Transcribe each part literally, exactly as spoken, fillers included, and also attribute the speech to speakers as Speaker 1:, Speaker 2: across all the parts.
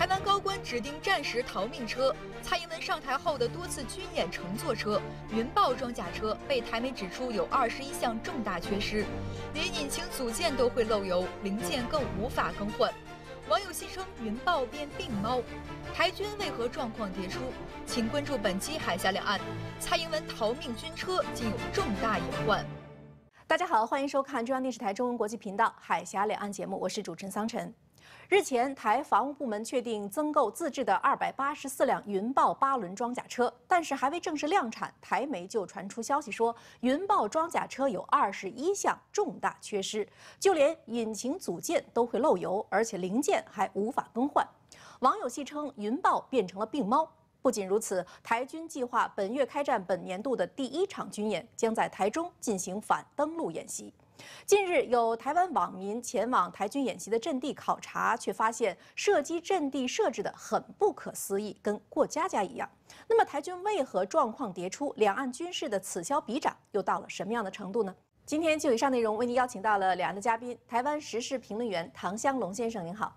Speaker 1: 台湾高官指定战时逃命车，蔡英文上台后的多次军演乘坐车云豹装甲车被台媒指出有二十一项重大缺失，连引擎组件都会漏油，零件更无法更换。网友戏称云豹变病猫，台军为何状况迭出？请关注本期海峡两岸，蔡英文逃命军车竟有重大隐患。
Speaker 2: 大家好，欢迎收看中央电视台中文国际频道海峡两岸节目，我是主持人桑晨。日前，台防务部门确定增购自制的二百八十四辆云豹八轮装甲车，但是还未正式量产，台媒就传出消息说，云豹装甲车有二十一项重大缺失，就连引擎组件都会漏油，而且零件还无法更换。网友戏称云豹变成了病猫。不仅如此，台军计划本月开战本年度的第一场军演，将在台中进行反登陆演习。近日，有台湾网民前往台军演习的阵地考察，却发现射击阵地设置的很不可思议，跟过家家一样。那么，台军为何状况迭出？两岸军事的此消彼长又到了什么样的程度呢？今天就以上内容为您邀请到了两岸的嘉宾，台湾时事评论员唐湘龙先生，您好。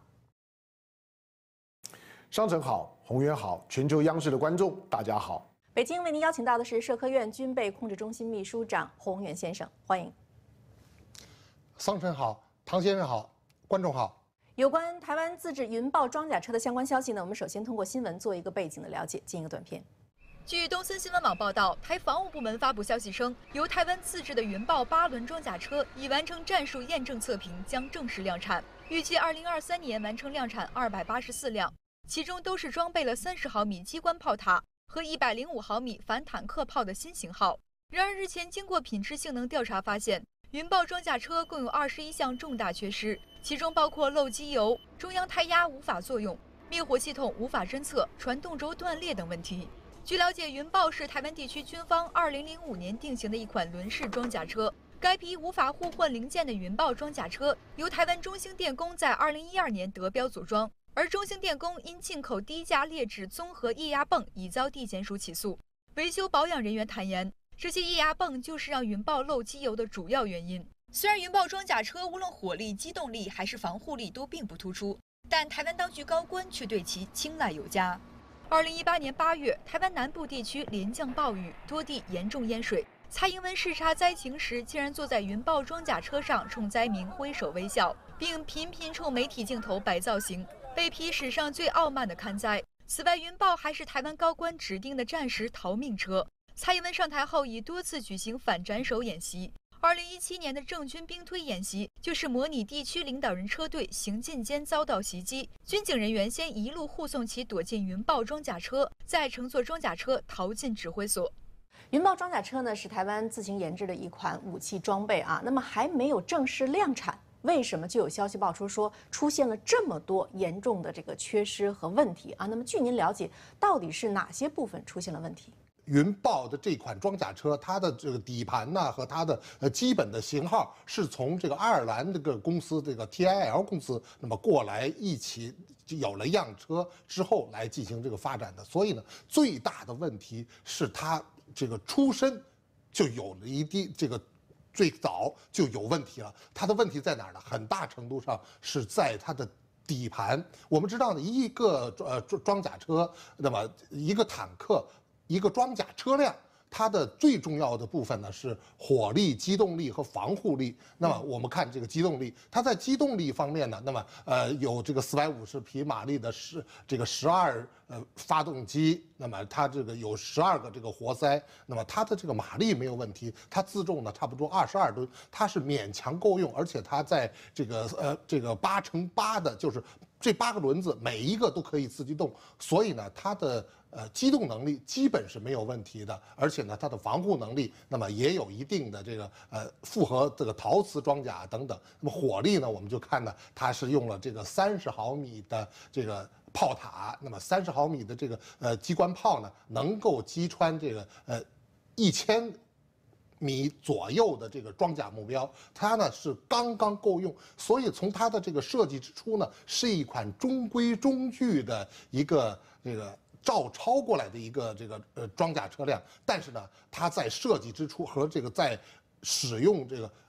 Speaker 3: 商城好，宏源好，全球央视的观众大家好。
Speaker 2: 北京为您邀请到的是社科院军备控制中心秘书长洪源先生，欢迎。
Speaker 4: 桑晨好，唐先生好，观众好。
Speaker 2: 有关台湾自制云豹装甲车的相关消息呢，我们首先通过新闻做一个背景的了解，进一个短片。
Speaker 1: 据东森新闻网报道，台防务部门发布消息称，由台湾自制的云豹八轮装甲车已完成战术验证测评，将正式量产，预计二零二三年完成量产二百八十四辆，其中都是装备了三十毫米机关炮塔和一百零五毫米反坦克炮的新型号。然而，日前经过品质性能调查发现，云豹装甲车共有二十一项重大缺失，其中包括漏机油、中央胎压无法作用、灭火系统无法侦测、传动轴断裂等问题。据了解，云豹是台湾地区军方二零零五年定型的一款轮式装甲车。该批无法互换零件的云豹装甲车，由台湾中兴电工在二零一二年得标组装，而中兴电工因进口低价劣质综合液压泵，已遭地检署起诉。维修保养人员坦言，这些液压泵就是让云豹漏机油的主要原因。虽然云豹装甲车无论火力、机动力还是防护力都并不突出，但台湾当局高官却对其青睐有加。二零一八年八月，台湾南部地区连降暴雨，多地严重淹水。蔡英文视察灾情时，竟然坐在云豹装甲车上，冲灾民挥手微笑，并频频冲媒体镜头摆造型，被批史上最傲慢的勘灾。此外，云豹还是台湾高官指定的战时逃命车。蔡英文上台后，已多次举行反斩首演习。二零一七年的政军兵推演习，就是模拟地区领导人车队行进间遭到袭击，军警人员先一路护送其躲进云豹装甲车，再乘坐装甲车逃进指挥所。
Speaker 2: 云豹装甲车呢是台湾自行研制的一款武器装备啊，那么还没有正式量产，为什么就有消息爆出说出现了这么多严重的这个缺失和问题啊？那么据您了解，到底是哪些部分出现了问题？
Speaker 4: 云豹的这款装甲车，它的这个底盘呢和它的呃基本的型号是从这个爱尔兰这个公司这个 T I L 公司那么过来一起有了样车之后来进行这个发展的，所以呢最大的问题是它这个出身就有了一定这个最早就有问题了。它的问题在哪儿呢？很大程度上是在它的底盘。我们知道呢，一个呃装甲车，那么一个坦克。一个装甲车辆，它的最重要的部分呢是火力、机动力和防护力。那么我们看这个机动力，它在机动力方面呢，那么呃有这个四百五十匹马力的十这个十二呃发动机，那么它这个有十二个这个活塞，那么它的这个马力没有问题，它自重呢差不多二十二吨，它是勉强够用，而且它在这个呃这个八乘八的，就是这八个轮子每一个都可以自己动，所以呢它的。呃，机动能力基本是没有问题的，而且呢，它的防护能力那么也有一定的这个呃复合这个陶瓷装甲等等。那么火力呢，我们就看呢，它是用了这个三十毫米的这个炮塔，那么三十毫米的这个呃机关炮呢，能够击穿这个呃一千米左右的这个装甲目标，它呢是刚刚够用，所以从它的这个设计之初呢，是一款中规中矩的一个这个。照抄过来的一个这个呃装甲车辆，但是呢，它在设计之初和这个在使用这个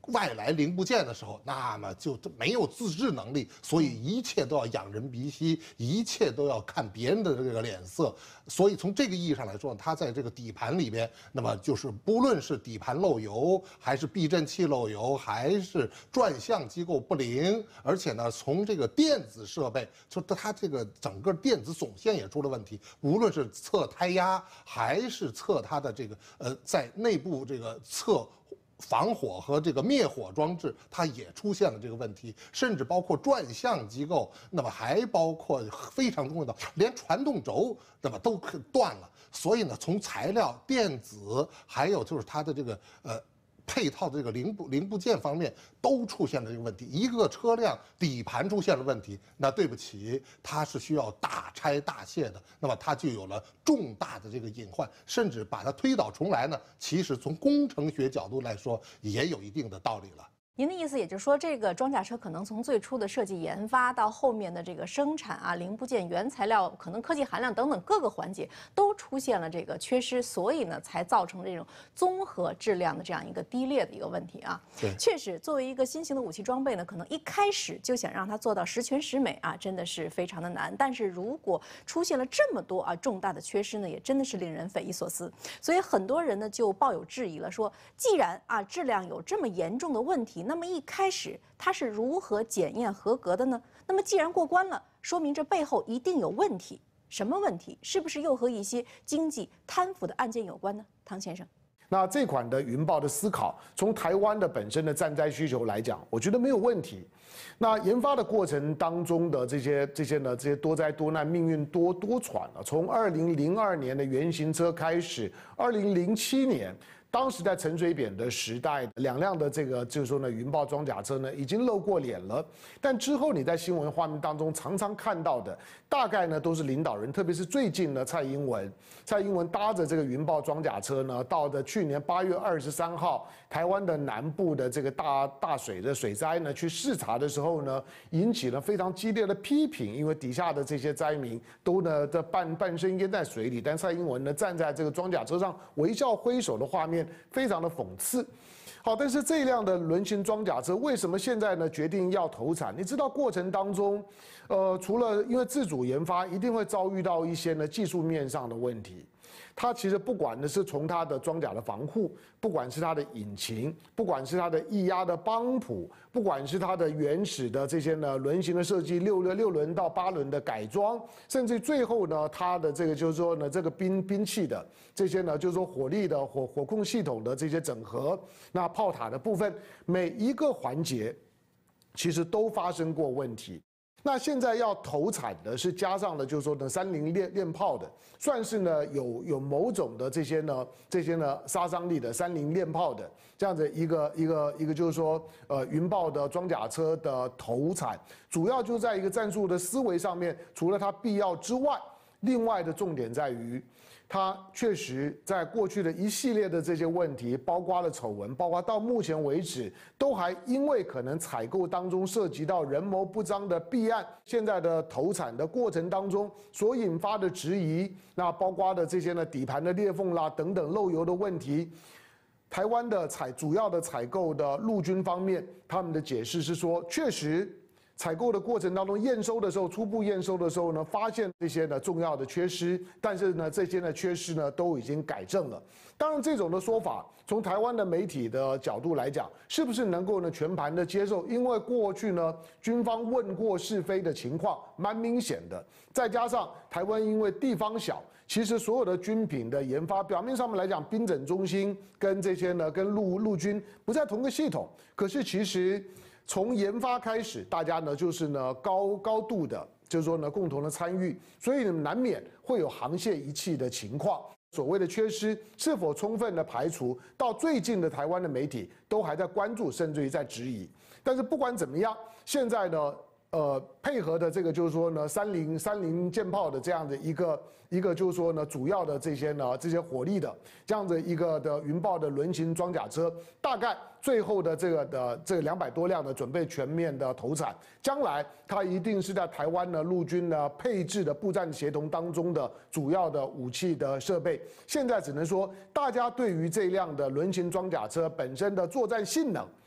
Speaker 4: 外来零部件的时候，那么就没有自制能力，所以一切都要仰人鼻息，一切都要看别人的这个脸色。所以从这个意义上来说，它在这个底盘里边，那么就是不论是底盘漏油，还是避震器漏油，还是转向机构不灵，而且呢，从这个电子设备，就它这个整个电子总线也出了问题，无论是测胎压，还是测它的这个呃在内部这个测。防火和这个灭火装置，它也出现了这个问题，甚至包括转向机构，那么还包括非常重要的，连传动轴那么都断了。所以呢，从材料、电子，还有就是它的这个呃。配套的这个零部零部件方面都出现了这个问题，一个车辆底盘出现了问题，那对不起，它是需要大拆大卸的，那么它就有了重大的这个隐患，甚至把它推倒重来呢，其实从工程学角度来说也有一定的道理了。
Speaker 2: 您的意思也就是说，这个装甲车可能从最初的设计研发到后面的这个生产啊，零部件、原材料，可能科技含量等等各个环节都出现了这个缺失，所以呢，才造成这种综合质量的这样一个低劣的一个问题啊。
Speaker 4: 对，
Speaker 2: 确实，作为一个新型的武器装备呢，可能一开始就想让它做到十全十美啊，真的是非常的难。但是如果出现了这么多啊重大的缺失呢，也真的是令人匪夷所思。所以很多人呢就抱有质疑了，说既然啊质量有这么严重的问题，那么一开始它是如何检验合格的呢？那么既然过关了，说明这背后一定有问题。什么问题？是不是又和一些经济贪腐的案件有关呢？汤先生，
Speaker 3: 那这款的云豹的思考，从台湾的本身的战灾需求来讲，我觉得没有问题。那研发的过程当中的这些这些呢，这些多灾多难、命运多多舛啊，从二零零二年的原型车开始，二零零七年。当时在陈水扁的时代，两辆的这个就是说呢，云豹装甲车呢已经露过脸了。但之后你在新闻画面当中常常看到的，大概呢都是领导人，特别是最近呢蔡英文，蔡英文搭着这个云豹装甲车呢，到的去年八月二十三号，台湾的南部的这个大大水的水灾呢，去视察的时候呢，引起了非常激烈的批评，因为底下的这些灾民都呢在半半身淹在水里，但蔡英文呢站在这个装甲车上微笑挥手的画面。非常的讽刺，好，但是这辆的轮型装甲车为什么现在呢决定要投产？你知道过程当中，呃，除了因为自主研发，一定会遭遇到一些呢技术面上的问题。它其实不管的是从它的装甲的防护，不管是它的引擎，不管是它的液压的帮谱，不管是它的原始的这些呢轮型的设计，六六六轮到八轮的改装，甚至最后呢它的这个就是说呢这个兵兵器的这些呢就是说火力的火火控系统的这些整合，那炮塔的部分每一个环节其实都发生过问题。那现在要投产的是加上了，就是说呢，三菱链链炮的，算是呢有有某种的这些呢这些呢杀伤力的三菱链炮的这样子一个一个一个就是说呃云豹的装甲车的投产，主要就在一个战术的思维上面，除了它必要之外，另外的重点在于。它确实在过去的一系列的这些问题，包括了丑闻，包括到目前为止，都还因为可能采购当中涉及到人谋不臧的弊案，现在的投产的过程当中所引发的质疑，那包括的这些呢底盘的裂缝啦等等漏油的问题，台湾的采主要的采购的陆军方面，他们的解释是说，确实。采购的过程当中，验收的时候，初步验收的时候呢，发现这些呢重要的缺失，但是呢，这些呢缺失呢都已经改正了。当然，这种的说法，从台湾的媒体的角度来讲，是不是能够呢全盘的接受？因为过去呢，军方问过是非的情况蛮明显的，再加上台湾因为地方小。其实所有的军品的研发，表面上面来讲，兵整中心跟这些呢，跟陆陆军不在同个系统，可是其实。从研发开始，大家呢就是呢高高度的，就是说呢共同的参与，所以难免会有沆瀣一气的情况。所谓的缺失是否充分的排除，到最近的台湾的媒体都还在关注，甚至于在质疑。但是不管怎么样，现在呢，呃，配合的这个就是说呢，三菱三菱舰炮的这样的一个一个就是说呢，主要的这些呢这些火力的这样的一个的云豹的轮型装甲车，大概。最后的这个的这两百多辆的准备全面的投产，将来它一定是在台湾呢陆军呢配置的步战协同当中的主要的武器的设备。现在只能说，大家对于这辆的轮型装甲车本身的作战性能，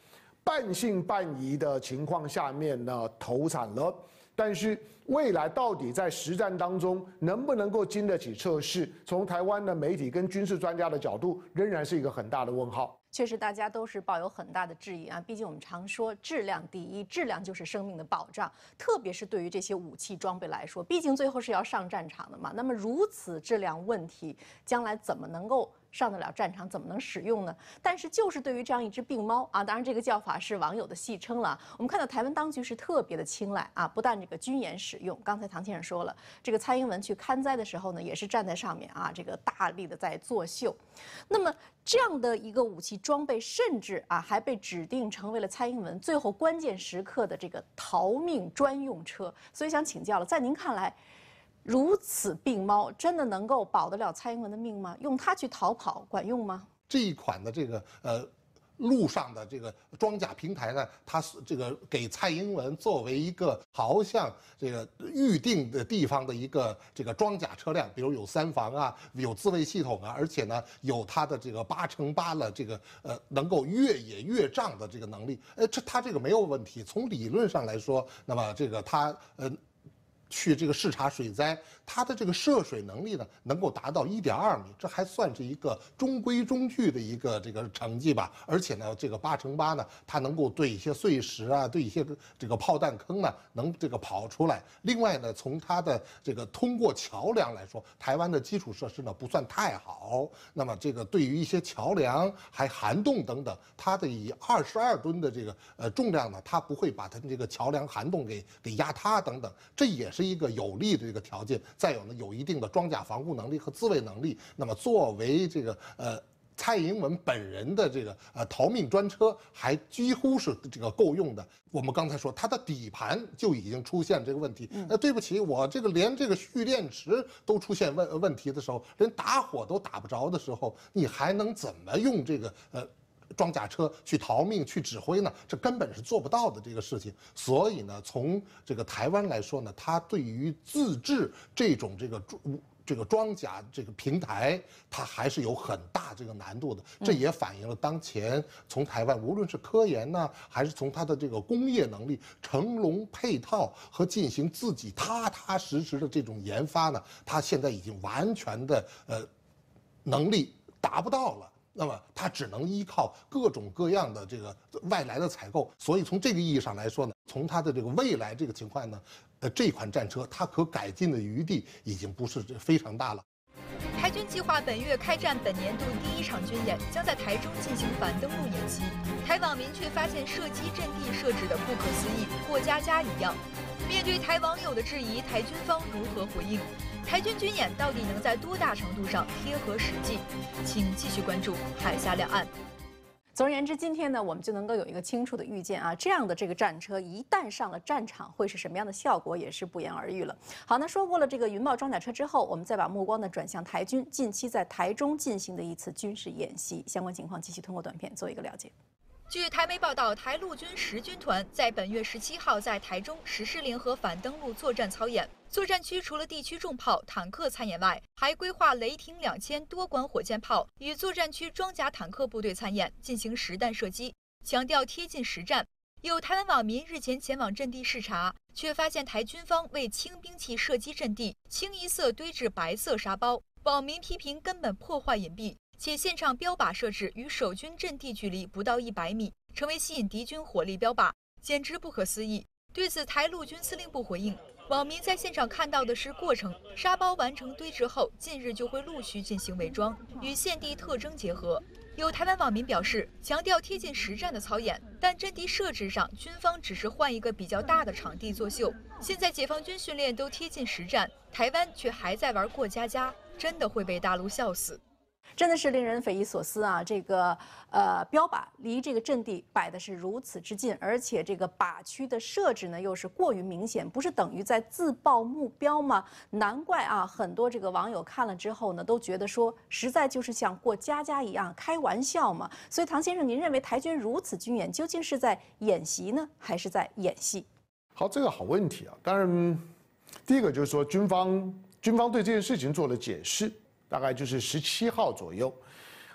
Speaker 3: 半信半疑的情况下面呢投产了。但是未来到底在实战当中能不能够经得起测试，从台湾的媒体跟军事专家的角度，仍然是一个很大的问号。
Speaker 2: 确实，大家都是抱有很大的质疑啊。毕竟我们常说质量第一，质量就是生命的保障。特别是对于这些武器装备来说，毕竟最后是要上战场的嘛。那么如此质量问题，将来怎么能够上得了战场，怎么能使用呢？但是就是对于这样一只病猫啊，当然这个叫法是网友的戏称了。我们看到台湾当局是特别的青睐啊，不但这个军演使用，刚才唐先生说了，这个蔡英文去看灾的时候呢，也是站在上面啊，这个大力的在作秀。那么这样的一个武器装备，甚至啊还被指定成为了蔡英文最后关键时刻的这个逃命专用车。所以想请教了，在您看来，如此病猫真的能够保得了蔡英文的命吗？用它去逃跑管用吗？
Speaker 4: 这一款的这个呃。路上的这个装甲平台呢，它是这个给蔡英文作为一个好像这个预定的地方的一个这个装甲车辆，比如有三防啊，有自卫系统啊，而且呢有它的这个八乘八的这个呃能够越野越障的这个能力，呃，这它这个没有问题。从理论上来说，那么这个它呃。去这个视察水灾，它的这个涉水能力呢，能够达到一点二米，这还算是一个中规中矩的一个这个成绩吧。而且呢，这个八乘八呢，它能够对一些碎石啊，对一些这个炮弹坑呢，能这个跑出来。另外呢，从它的这个通过桥梁来说，台湾的基础设施呢不算太好。那么这个对于一些桥梁还涵洞等等，它的以二十二吨的这个呃重量呢，它不会把它这个桥梁涵洞给给压塌等等，这也是一个有利的这个条件。再有呢，有一定的装甲防护能力和自卫能力。那么作为这个呃蔡英文本人的这个呃逃命专车，还几乎是这个够用的。我们刚才说它的底盘就已经出现这个问题，那、呃、对不起，我这个连这个蓄电池都出现问问题的时候，连打火都打不着的时候，你还能怎么用这个呃？装甲车去逃命去指挥呢？这根本是做不到的这个事情。所以呢，从这个台湾来说呢，它对于自制这种这个这个装甲这个平台，它还是有很大这个难度的。这也反映了当前从台湾无论是科研呢，还是从它的这个工业能力、成龙配套和进行自己踏踏实实的这种研发呢，它现在已经完全的呃能力达不到了。那么它只能依靠各种各样的这个外来的采购，所以从这个意义上来说呢，从它的这个未来这个情况呢，呃，这款战车它可改进的余地已经不是非常大了。
Speaker 1: 台军计划本月开战本年度第一场军演，将在台中进行反登陆演习。台网民却发现射击阵地设置的不可思议，过家家一样。面对台网友的质疑，台军方如何回应？台军军演到底能在多大程度上贴合实际？请继续关注海峡两岸。
Speaker 2: 总而言之，今天呢，我们就能够有一个清楚的预见啊，这样的这个战车一旦上了战场，会是什么样的效果，也是不言而喻了。好，那说过了这个云豹装甲车之后，我们再把目光呢转向台军近期在台中进行的一次军事演习，相关情况继续通过短片做一个了解。
Speaker 1: 据台媒报道，台陆军十军团在本月十七号在台中实施联合反登陆作战操演。作战区除了地区重炮、坦克参演外，还规划雷霆两千多管火箭炮与作战区装甲坦克部队参演，进行实弹射击，强调贴近实战。有台湾网民日前前往阵地视察，却发现台军方为轻兵器射击阵地，清一色堆置白色沙包。网民批评根本破坏隐蔽，且现场标靶设置与守军阵地距离不到一百米，成为吸引敌军火力标靶，简直不可思议。对此，台陆军司令部回应，网民在现场看到的是过程，沙包完成堆置后，近日就会陆续进行伪装，与现地特征结合。有台湾网民表示，强调贴近实战的操演，但阵地设置上，军方只是换一个比较大的场地作秀。现在解放军训练都贴近实战，台湾却还在玩过家家，真的会被大陆笑死。
Speaker 2: 真的是令人匪夷所思啊！这个呃标靶离这个阵地摆的是如此之近，而且这个靶区的设置呢又是过于明显，不是等于在自爆目标吗？难怪啊，很多这个网友看了之后呢，都觉得说实在就是像过家家一样，开玩笑嘛。所以唐先生，您认为台军如此军演究竟是在演习呢，还是在演戏？
Speaker 3: 好，这个好问题啊。当然，第一个就是说军方军方对这件事情做了解释。大概就是十七号左右，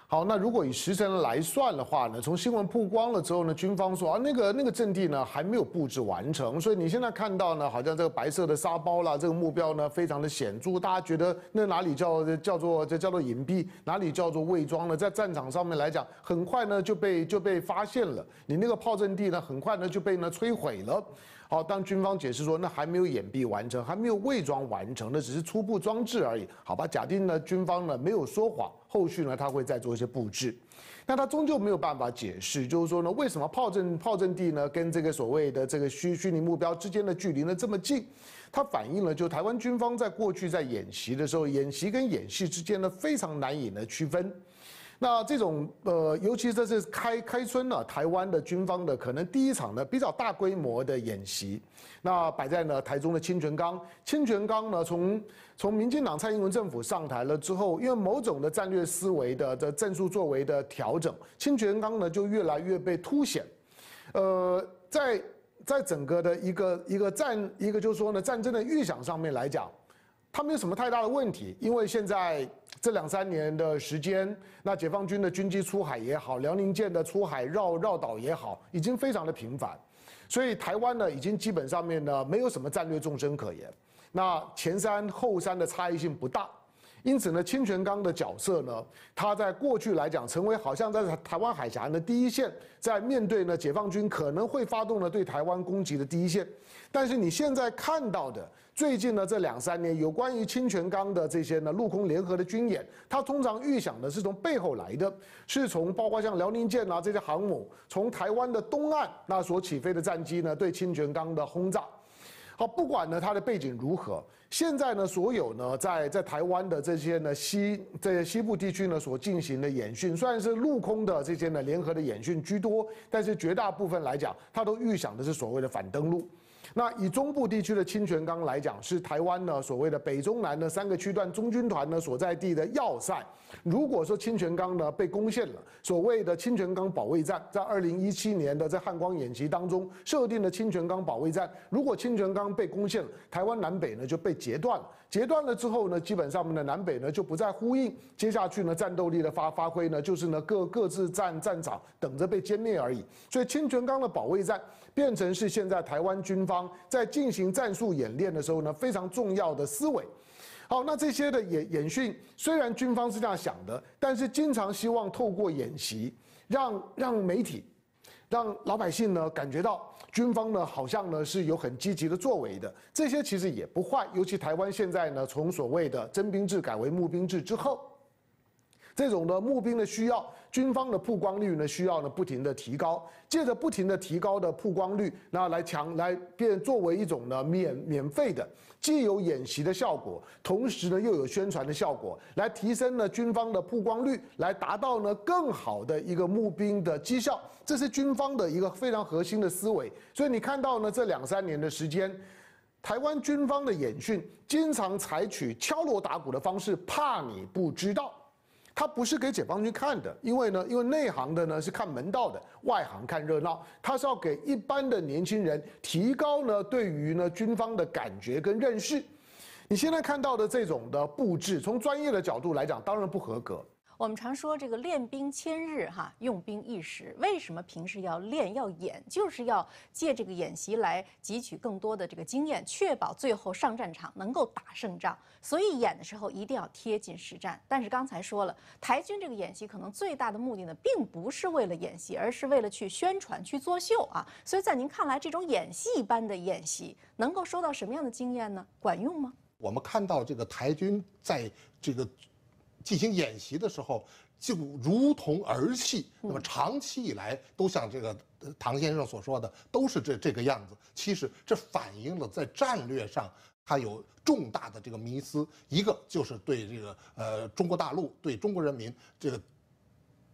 Speaker 3: 好，那如果以时辰来算的话呢，从新闻曝光了之后呢，军方说啊，那个那个阵地呢还没有布置完成，所以你现在看到呢，好像这个白色的沙包啦，这个目标呢非常的显著，大家觉得那哪里叫叫做这叫做隐蔽，哪里叫做伪装呢？在战场上面来讲，很快呢就被就被发现了，你那个炮阵地呢很快呢就被呢摧毁了。好，当军方解释说那还没有掩蔽完成，还没有伪装完成，那只是初步装置而已。好吧，假定呢军方呢没有说谎，后续呢他会再做一些布置。那他终究没有办法解释，就是说呢，为什么炮阵炮阵地呢跟这个所谓的这个虚虚拟目标之间的距离呢这么近？它反映了就台湾军方在过去在演习的时候，演习跟演戏之间呢非常难以呢区分。那这种呃，尤其这是开开春呢，台湾的军方的可能第一场呢比较大规模的演习，那摆在呢台中的清泉岗。清泉岗呢，从从民进党蔡英文政府上台了之后，因为某种的战略思维的的战术作为的调整，清泉岗呢就越来越被凸显。呃，在在整个的一个一个战一个就是说呢战争的预想上面来讲，它没有什么太大的问题，因为现在这两三年的时间，那解放军的军机出海也好，辽宁舰的出海绕绕岛也好，已经非常的频繁，所以台湾呢已经基本上面呢没有什么战略纵深可言，那前山后山的差异性不大。因此呢，清泉岗的角色呢，它在过去来讲，成为好像在台湾海峡的第一线，在面对呢解放军可能会发动呢对台湾攻击的第一线。但是你现在看到的，最近呢这两三年有关于清泉岗的这些呢陆空联合的军演，它通常预想的是从背后来的，是从包括像辽宁舰啊这些航母，从台湾的东岸那所起飞的战机呢对清泉岗的轰炸。好，不管呢它的背景如何，现在呢所有呢在在台湾的这些呢西这些西部地区呢所进行的演训，虽然是陆空的这些呢联合的演训居多，但是绝大部分来讲，它都预想的是所谓的反登陆。那以中部地区的清泉岗来讲，是台湾呢所谓的北中南的三个区段中军团呢所在地的要塞。如果说清泉岗呢被攻陷了，所谓的清泉岗保卫战，在二零一七年的在汉光演习当中设定的清泉岗保卫战，如果清泉岗被攻陷了，台湾南北呢就被截断了。截断了之后呢，基本上面的南北呢就不再呼应，接下去呢战斗力的发发挥呢，就是呢各各自战战场，等着被歼灭而已。所以清泉岗的保卫战变成是现在台湾军方在进行战术演练的时候呢非常重要的思维。好，那这些的演演训，虽然军方是这样想的，但是经常希望透过演习，让让媒体、让老百姓呢感觉到军方呢好像呢是有很积极的作为的。这些其实也不坏，尤其台湾现在呢从所谓的征兵制改为募兵制之后，这种的募兵的需要，军方的曝光率呢需要呢不停的提高，借着不停的提高的曝光率，那来强来变作为一种呢免免费的，既有演习的效果，同时呢又有宣传的效果，来提升呢军方的曝光率，来达到呢更好的一个募兵的绩效，这是军方的一个非常核心的思维。所以你看到呢这两三年的时间，台湾军方的演训经常采取敲锣打鼓的方式，怕你不知道。它不是给解放军看的，因为呢，因为内行的呢是看门道的，外行看热闹。它是要给一般的年轻人提高呢对于呢军方的感觉跟认识。你现在看到的这种的布置，从专业的角度来讲，当然不合格。
Speaker 2: 我们常说这个练兵千日哈，用兵一时。为什么平时要练要演？就是要借这个演习来汲取更多的这个经验，确保最后上战场能够打胜仗。所以演的时候一定要贴近实战。但是刚才说了，台军这个演习可能最大的目的呢，并不是为了演习，而是为了去宣传、去作秀啊。所以在您看来，这种演戏般的演习能够收到什么样的经验呢？管用吗？
Speaker 4: 我们看到这个台军在这个进行演习的时候，就如同儿戏。那么长期以来都像这个唐先生所说的，都是这这个样子。其实这反映了在战略上它有重大的这个迷思。一个就是对这个呃中国大陆、对中国人民这个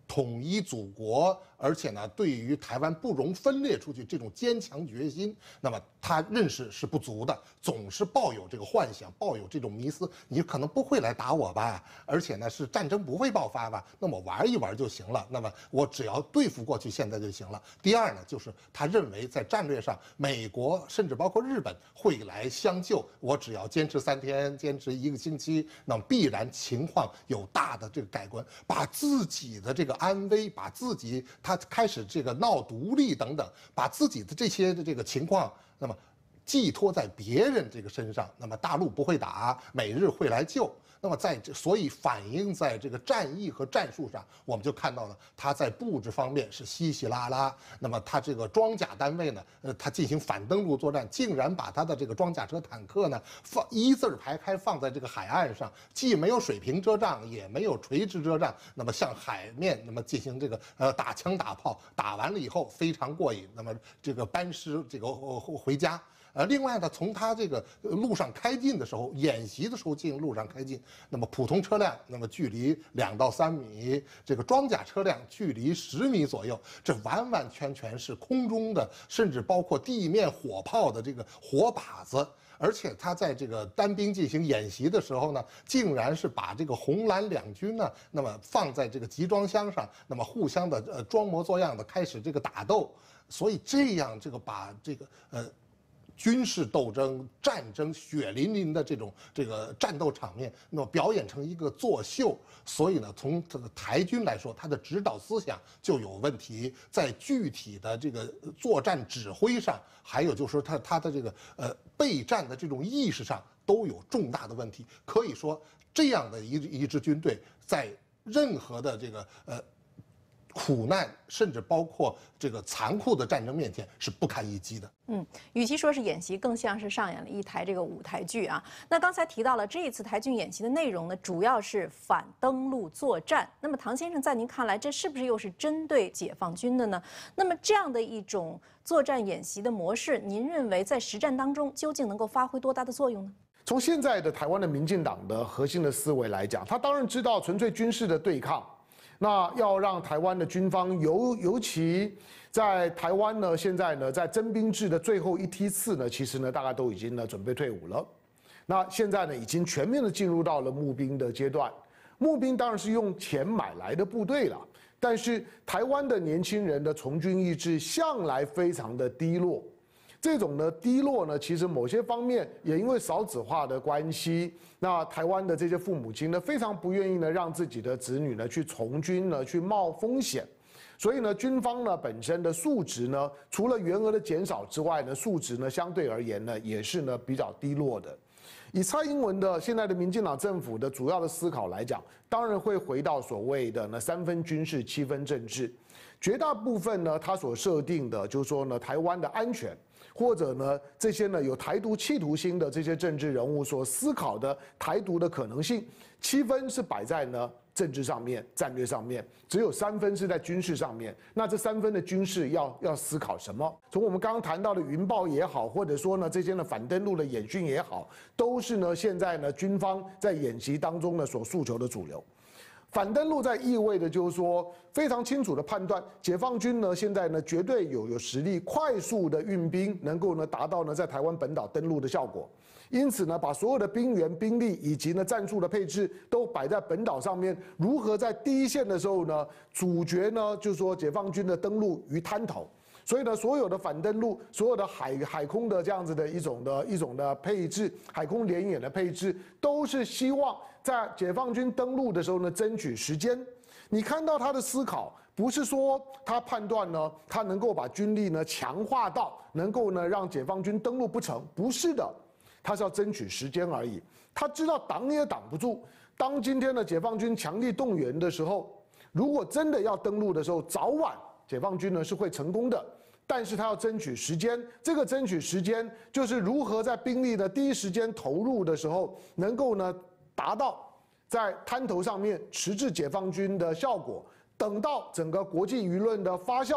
Speaker 4: 统一祖国，而且呢，对于台湾不容分裂出去这种坚强决心，那么他认识是不足的，总是抱有这个幻想，抱有这种迷思，你可能不会来打我吧，而且呢是战争不会爆发吧，那么玩一玩就行了，那么我只要对付过去现在就行了。第二呢，就是他认为在战略上，美国甚至包括日本会来相救，我只要坚持三天，坚持一个星期，那么必然情况有大的这个改观，把自己的这个安危，把自己他开始这个闹独立等等，把自己的这些的这个情况，那么寄托在别人这个身上，那么大陆不会打，美日会来救。那么在这，所以反映在这个战役和战术上，我们就看到了它在布置方面是稀稀拉拉。那么它这个装甲单位呢，呃，它进行反登陆作战，竟然把它的这个装甲车、坦克呢放一字排开放在这个海岸上，既没有水平遮障，也没有垂直遮障，那么向海面那么进行这个呃打枪打炮，打完了以后非常过瘾，那么这个班师这个回家。呃，另外呢，从它这个路上开进的时候，演习的时候进路上开进，那么普通车辆那么距离两到三米，这个装甲车辆距离十米左右，这完完全全是空中的，甚至包括地面火炮的这个火把子。而且他在这个单兵进行演习的时候呢，竟然是把这个红蓝两军呢，那么放在这个集装箱上，那么互相的呃装模作样的开始这个打斗，所以这样这个把这个呃。军事斗争、战争、血淋淋的这种这个战斗场面，那么表演成一个作秀，所以呢，从这个台军来说，他的指导思想就有问题，在具体的这个作战指挥上，还有就是说他他的这个呃备战的这种意识上都有重大的问题。可以说，这样的一一支军队，在任何的这个呃。苦难，甚至包括这个残酷的战争面前是不堪一击的。
Speaker 2: 嗯，与其说是演习，更像是上演了一台这个舞台剧啊。那刚才提到了这一次台军演习的内容呢，主要是反登陆作战。那么唐先生，在您看来，这是不是又是针对解放军的呢？那么这样的一种作战演习的模式，您认为在实战当中究竟能够发挥多大的作用呢？
Speaker 3: 从现在的台湾的民进党的核心的思维来讲，他当然知道纯粹军事的对抗。那要让台湾的军方尤尤其在台湾呢，现在呢，在征兵制的最后一梯次呢，其实呢，大概都已经呢准备退伍了。那现在呢，已经全面的进入到了募兵的阶段。募兵当然是用钱买来的部队了，但是台湾的年轻人的从军意志向来非常的低落。这种呢低落呢，其实某些方面也因为少子化的关系，那台湾的这些父母亲呢，非常不愿意呢让自己的子女呢去从军呢，去冒风险，所以呢，军方呢本身的素质呢，除了员额的减少之外呢，素质呢相对而言呢，也是呢比较低落的。以蔡英文的现在的民进党政府的主要的思考来讲，当然会回到所谓的呢三分军事七分政治，绝大部分呢他所设定的就是说呢台湾的安全。或者呢，这些呢有台独企图心的这些政治人物所思考的台独的可能性，七分是摆在呢政治上面、战略上面，只有三分是在军事上面。那这三分的军事要要思考什么？从我们刚刚谈到的云豹也好，或者说呢这些呢反登陆的演训也好，都是呢现在呢军方在演习当中呢所诉求的主流。反登陆在意味的就是说，非常清楚的判断，解放军呢现在呢绝对有有实力快速的运兵，能够呢达到呢在台湾本岛登陆的效果。因此呢，把所有的兵员、兵力以及呢战术的配置都摆在本岛上面，如何在第一线的时候呢，主角呢就是说解放军的登陆于滩头。所以呢，所有的反登陆，所有的海海空的这样子的一种的一种的配置，海空联演的配置，都是希望在解放军登陆的时候呢，争取时间。你看到他的思考，不是说他判断呢，他能够把军力呢强化到能够呢让解放军登陆不成，不是的，他是要争取时间而已。他知道挡也挡不住。当今天的解放军强力动员的时候，如果真的要登陆的时候，早晚解放军呢是会成功的，但是他要争取时间。这个争取时间就是如何在兵力的第一时间投入的时候，能够呢达到在滩头上面迟滞解放军的效果。等到整个国际舆论的发酵，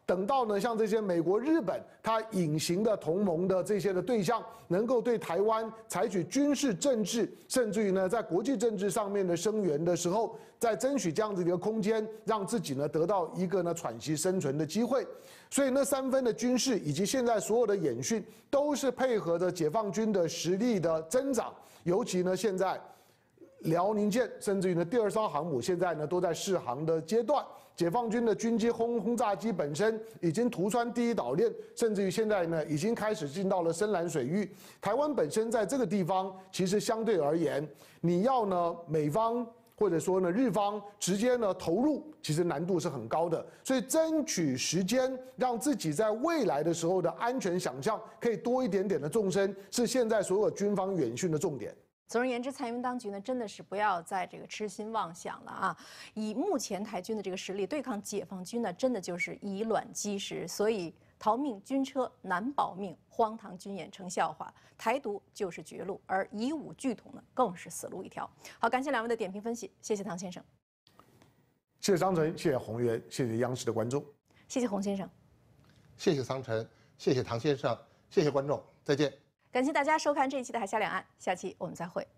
Speaker 3: 等到呢，像这些美国、日本，它隐形的同盟的这些的对象，能够对台湾采取军事、政治，甚至于呢，在国际政治上面的声援的时候，在争取这样子的一个空间，让自己呢得到一个呢喘息生存的机会。所以那三分的军事以及现在所有的演训，都是配合着解放军的实力的增长，尤其呢现在。辽宁舰，甚至于呢第二艘航母，现在呢都在试航的阶段。解放军的军机轰轰炸机本身已经突穿第一岛链，甚至于现在呢已经开始进到了深蓝水域。台湾本身在这个地方，其实相对而言，你要呢美方或者说呢日方直接呢投入，其实难度是很高的。所以争取时间，让自己在未来的时候的安全想象可以多一点点的纵深，是现在所有军方演训的重点。
Speaker 2: 总而言之，蔡英文当局呢，真的是不要再这个痴心妄想了啊！以目前台军的这个实力对抗解放军呢，真的就是以卵击石。所以逃命军车难保命，荒唐军演成笑话，台独就是绝路，而以武拒统呢，更是死路一条。好，感谢两位的点评分析，谢谢唐先生，
Speaker 3: 谢谢张晨，谢谢洪源，谢谢央视的观众，
Speaker 2: 谢谢洪先生，
Speaker 4: 谢谢桑晨，谢谢唐先生，谢谢观众，再见。
Speaker 2: 感谢大家收看这一期的《海峡两岸》，下期我们再会。